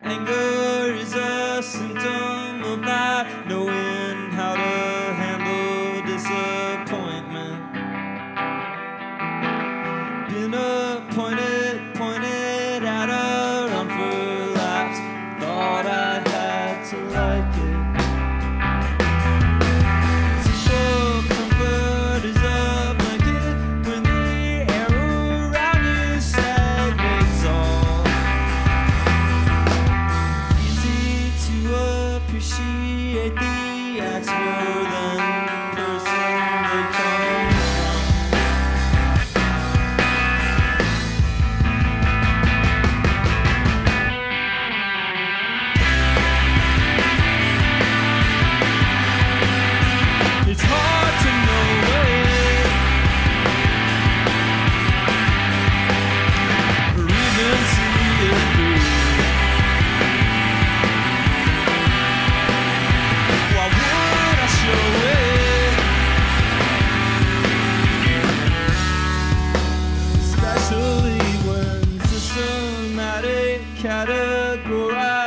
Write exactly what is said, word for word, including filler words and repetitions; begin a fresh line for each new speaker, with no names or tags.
Anger is a symptom of not knowing how to handle disappointment. Been appointed, pointed at a run for laps. Thought I had to like it. Simple comfort is a blanket when the air around you stagnates all. Easy to appreciate the acts more than person they come from. It's hard to know it, or even see it through. Why would I show it? Especially when systematic categorized